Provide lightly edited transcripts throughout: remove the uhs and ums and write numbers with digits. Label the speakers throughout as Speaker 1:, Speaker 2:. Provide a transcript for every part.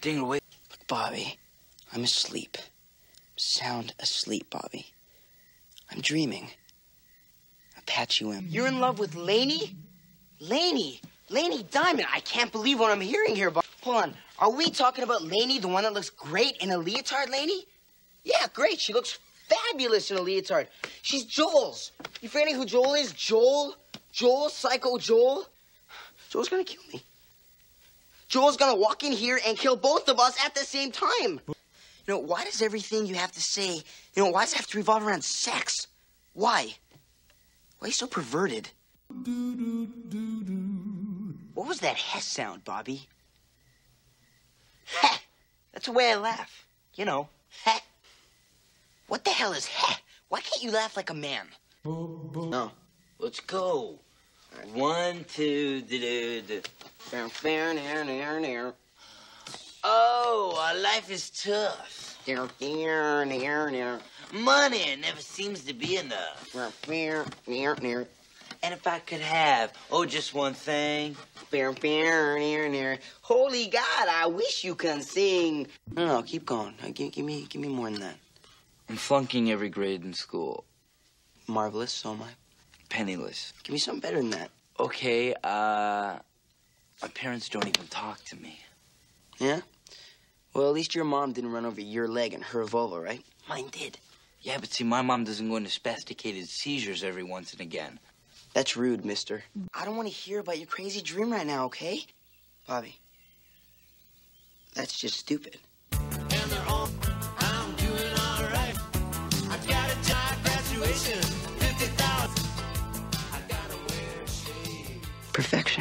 Speaker 1: Dinger, wait.
Speaker 2: Look, Bobby, I'm asleep. Sound asleep, Bobby. I'm dreaming. Apache Wim.
Speaker 3: You're in love with Lainey? Lainey Diamond. I can't believe what I'm hearing here, Bob. Hold on. Are we talking about Lainey, the one that looks great in a leotard, Lainey? Yeah, great. She looks fabulous in a leotard. She's Joel's. You forgetting who Joel is? Joel, Psycho Joel. Joel's gonna kill me. Joel's gonna walk in here and kill both of us at the same time. You know, why does everything you have to say, why does it have to revolve around sex? Why? Why are you so perverted? What was that heh sound, Bobby? Heh. That's the way I laugh. Heh. What the hell is heh? Why can't you laugh like a man?
Speaker 1: No. Let's go. Right. 1, 2, do. Oh, our life is tough. Money never seems to be enough. And if I could have, just one thing.
Speaker 3: Holy God, I wish you can sing.
Speaker 2: No, keep going. Give me more than that.
Speaker 1: I'm flunking every grade in school.
Speaker 2: Marvelous, so am I.
Speaker 1: Penniless.
Speaker 2: Give me something better than that.
Speaker 1: Okay, my parents don't even talk to me.
Speaker 2: Yeah? Well, at least your mom didn't run over your leg in her Volvo, right?
Speaker 3: Mine did.
Speaker 1: Yeah, but see, my mom doesn't go into spasticated seizures every once and again.
Speaker 2: That's rude, mister.
Speaker 3: I don't want to hear about your crazy dream right now, okay?
Speaker 2: Bobby, that's just stupid.
Speaker 4: And they're all, I'm doing all right. I've got a job, graduation, 50,000. I gotta wear shades.
Speaker 2: Perfection.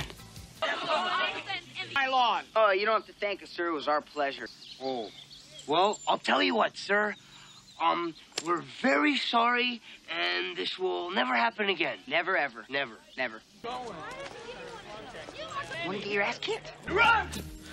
Speaker 3: My lawn. Oh, you don't have to thank us, sir. It was our pleasure.
Speaker 5: Oh, well, I'll tell you what, sir. We're very sorry, and this will never happen again.
Speaker 3: Never, ever.
Speaker 5: Never.
Speaker 3: Never. Want to get your ass kicked?
Speaker 5: Run!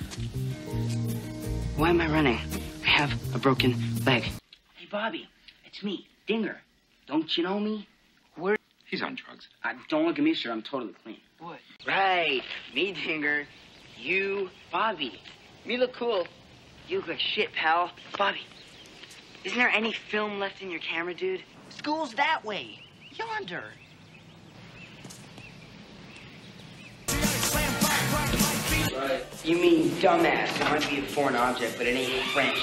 Speaker 3: Why am I running? I have a broken leg.
Speaker 5: Hey, Bobby, it's me, Dinger. Don't you know me? Where?
Speaker 6: He's on drugs.
Speaker 5: Don't look at me, sir. I'm totally clean.
Speaker 3: What?
Speaker 5: Right. Me, Dinger. You, Bobby.
Speaker 3: Me look cool.
Speaker 5: You look like shit, pal. Bobby, isn't there any film left in your camera, dude?
Speaker 3: School's that way. Yonder.
Speaker 5: You mean dumbass. It might be a foreign object, but it ain't French.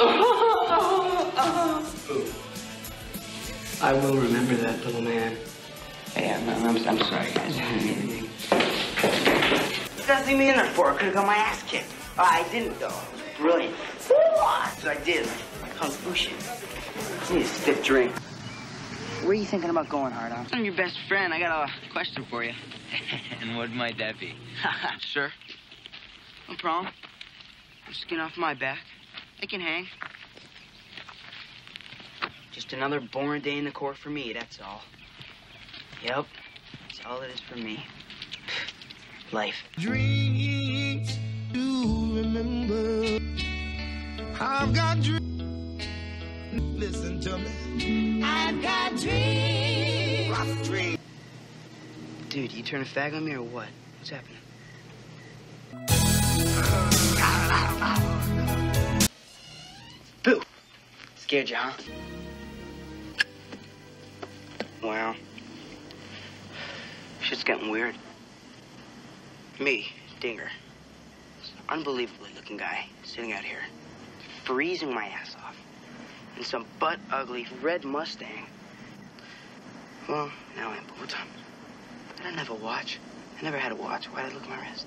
Speaker 5: I will remember that, little man. Hey, I'm sorry, guys. What does he mean that for? I could have got my ass kicked. Oh, I didn't, though. It was brilliant. So I did. Like Kung Fu shit. I need a stiff drink.
Speaker 3: Where are you thinking about going, Hard-On?
Speaker 5: I'm your best friend. I got a question for you.
Speaker 1: And what might that be?
Speaker 5: Sure. No problem. Skin off my back. I can hang. Just another boring day in the court for me, that's all. Yep. That's all it is for me. Life.
Speaker 4: Dreams to remember. I've got dreams. Listen to me. I've got dreams. Rough dreams.
Speaker 5: Dude, you turn a fag on me or what? What's happening? Boo! Scared you, huh? Well, shit's getting weird. Me, Dinger, this unbelievably looking guy sitting out here, freezing my ass off, in some butt-ugly red Mustang. Well, now I'm bored. I didn't have a watch. I never had a watch. Why'd I look at my wrist?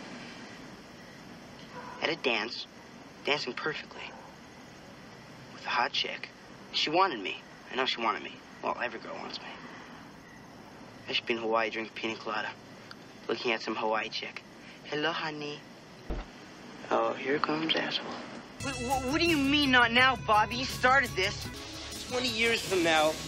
Speaker 5: At a dance, dancing perfectly, with a hot chick. She wanted me. I know she wanted me. Well, every girl wants me. I should be in Hawaii drinking pina colada, looking at some Hawaii chick. Hello, honey. Oh, here comes asshole. What do you mean not now, Bobby? You started this.
Speaker 3: 20 years from now,